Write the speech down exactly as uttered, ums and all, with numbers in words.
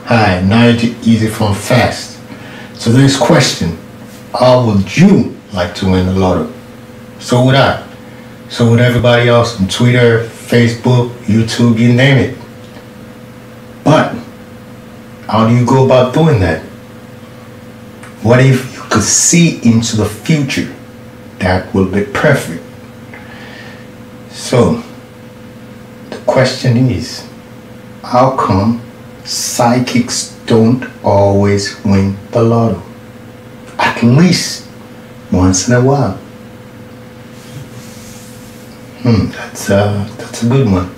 Hi, knowledge easy from fast. So this question, how would you like to win the lotto? So would I. So would everybody else on Twitter, Facebook, YouTube, you name it. But how do you go about doing that? What if you could see into the future? That will be perfect. So the question is, how come psychics don't always win the lotto? At least once in a while. Hmm, that's uh, that's a good one.